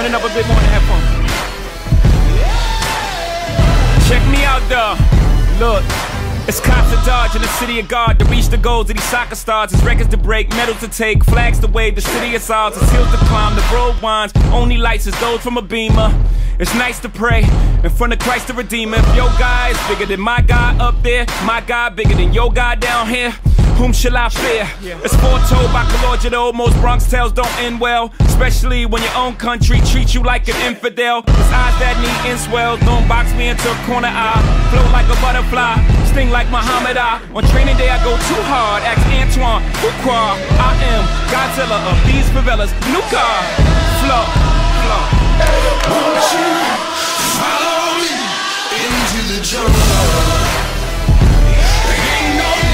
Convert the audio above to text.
Turn it up a bit more to have fun. Check me out though. Look, it's cops to dodge in the city of God to reach the goals of these soccer stars. It's records to break, medals to take, flags to wave. The city is ours, it's hills to climb, the road winds. Only lights is those from a beamer. It's nice to pray in front of Christ the Redeemer. If your guy is bigger than my guy up there, my guy bigger than your guy down here, whom shall I fear? It's foretold by Kalorjado, most Bronx tales don't end well, especially when your own country treats you like an infidel. It's eyes that need inswells, don't box me into a corner eye. Float like a butterfly, sting like Muhammad Ali. On training day I go too hard, ask Antoine Fuqua. I am Godzilla of these favelas, new car, flow. Won't you follow me into the jungle? There ain't no